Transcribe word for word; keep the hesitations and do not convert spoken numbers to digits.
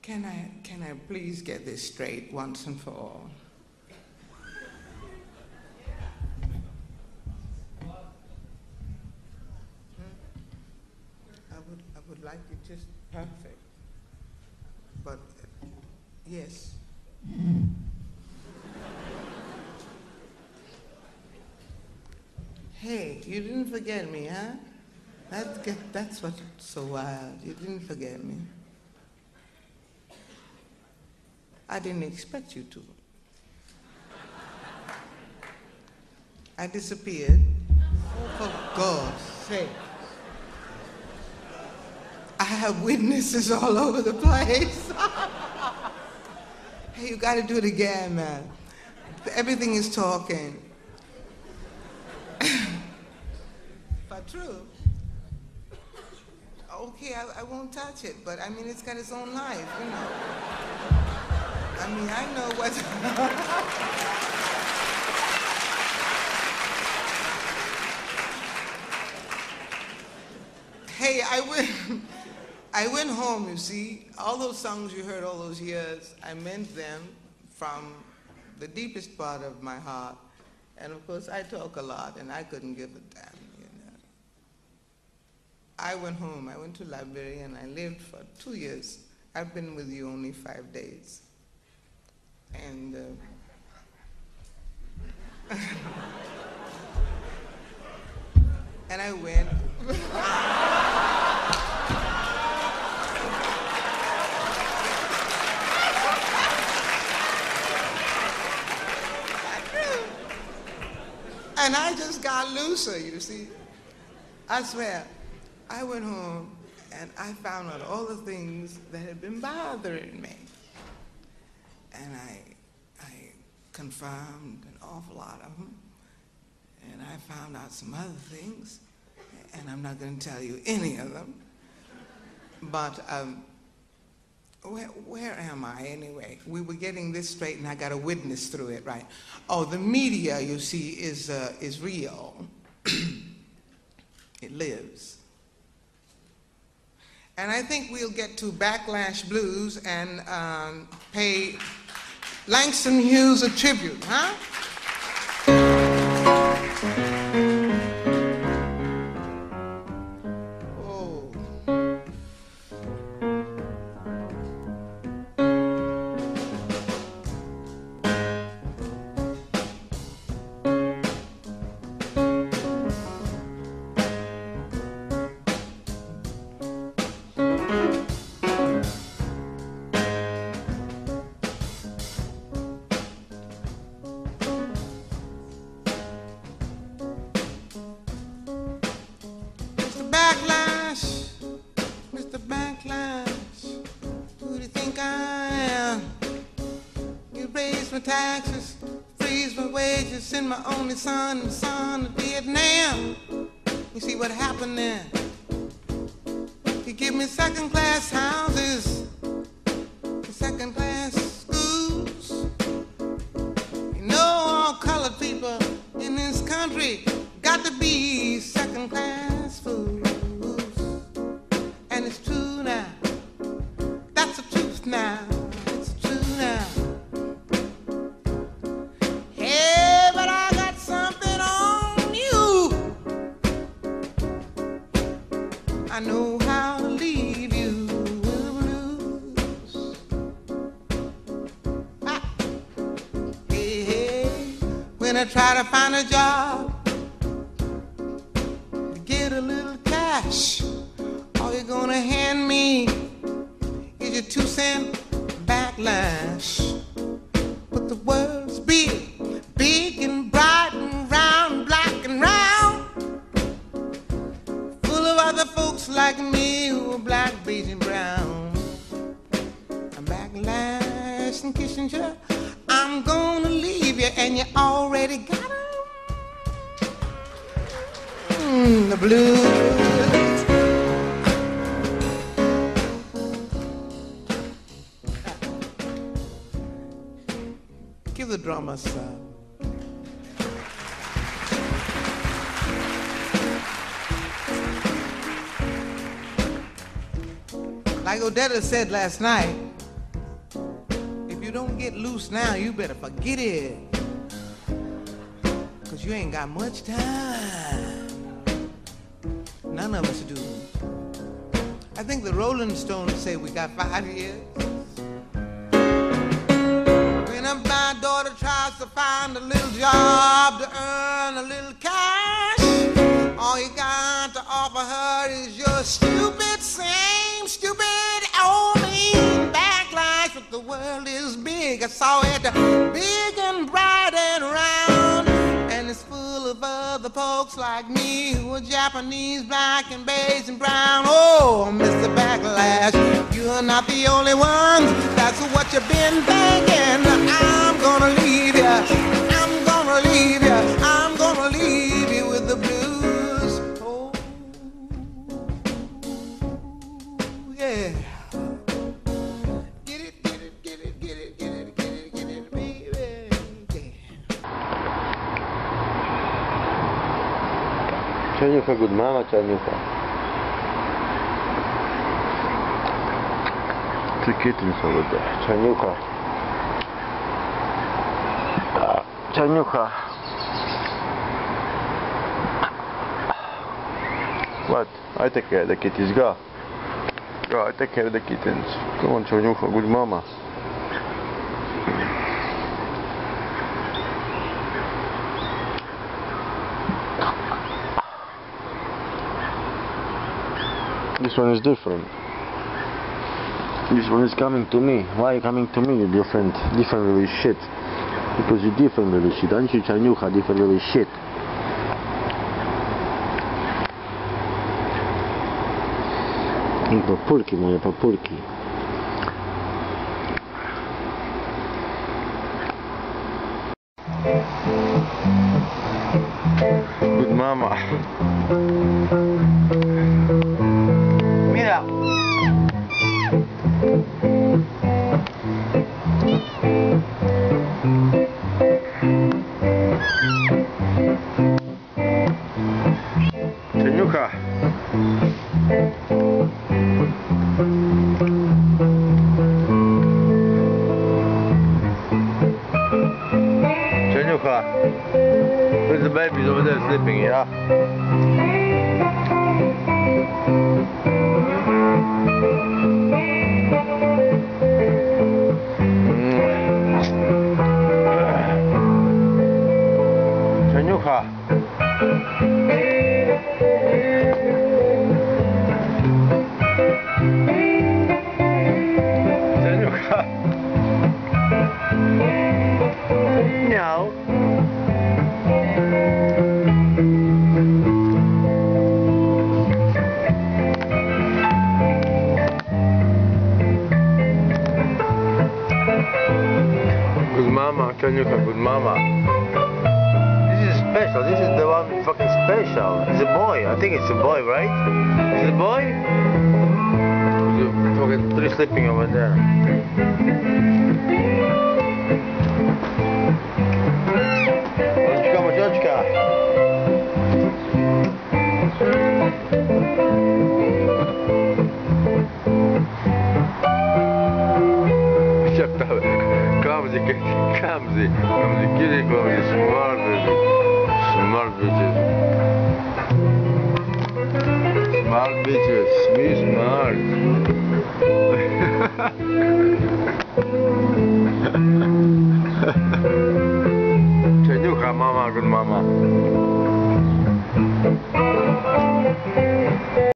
Can I, can I please get this straight once and for all? I would, I would like it just perfect. But, uh, yes. Hey, you didn't forget me, huh? That, that's what's so wild. You didn't forget me. I didn't expect you to. I disappeared. Oh, for God's sake. I have witnesses all over the place. Hey, you got to do it again, man. Everything is talking. But true. Okay, I, I won't touch it, but I mean, it's got its own life, you know. I mean, I know what's... Hey, I went, I went home, you see. All those songs you heard all those years, I meant them from the deepest part of my heart. And of course, I talk a lot, and I couldn't give a damn, you know. I went home, I went to Liberia, and I lived for two years. I've been with you only five days. And uh, and I went. And I just got looser, you see. I swear, I went home and I found out all the things that had been bothering me. And I, I confirmed an awful lot of them. And I found out some other things, and I'm not going to tell you any of them. But um, where, where am I anyway? We were getting this straight, and I got a witness through it, right? Oh, the media, you see, is, uh, is real. It lives. And I think we'll get to Backlash Blues and um, pay Langston Hughes a tribute, huh? Oh. Taxes, freeze my wages, send my only son and son to Vietnam. You see what happened there? He give me second class houses, second class schools. You know all colored people in this country got to be second class fools. And it's true now, that's the truth now. I know how to leave you blues. Ah. Hey, hey. When I try to find a job to get a little cash, all you're gonna hand me is your two cent backlash. But the world's big, big and bright and round, black and round, other folks like me who are black, beige, and brown. I'm Backlash and Kissinger. I'm gonna leave you, and you already got 'em. Mm, the blues. Give the drummer some. Like Odetta said last night, get loose now, you better forget it. Cause you ain't got much time. None of us do. I think the Rolling Stones say we got five years. When my daughter tries to find a little job to earn a little cash, all you got to offer her is your stupid, same stupid, old mean backlash. But the world is big, I saw it big and bright and round, and it's full of other folks like me who are Japanese, black and beige and brown. Oh, Mister Backlash, you're not the only one. That's what you've been thinking. I'm gonna leave you. I'm gonna leave you. I'm gonna leave you with the blues. Oh, yeah. Get it, get it, get it, get it, get it, get it, get it, baby. Czarniucha, good mama, Czarniucha. Two kittens over there. Czarniucha. Uh, Czarniucha. What? I take care of the kittens. Go. Go, I take care of the kittens. Come on, Czarniucha, good mama. This one is different. This one is coming to me. Why are you coming to me, you different, different little shit? Because you different little shit, aren't you, Czarniucha, different little shit? I papulki, moje papulki. Good mama. Mira. Czarniucha. Czarniucha. Where's the babies over there sleeping, yeah? Czarniucha. Czarniucha. No. Good mama, Czarniucha, good mama. This is special, this is the one fucking special. It's a boy, I think it's a boy, right? Is it a boy? There's fucking three sleeping over there. Maciuszka, Maciuszka. Clumsy, clumsy, clumsy kitty, clumsy, smart baby, smart bitches, smart bitches, me smart. Czarniucha, mama, good mama.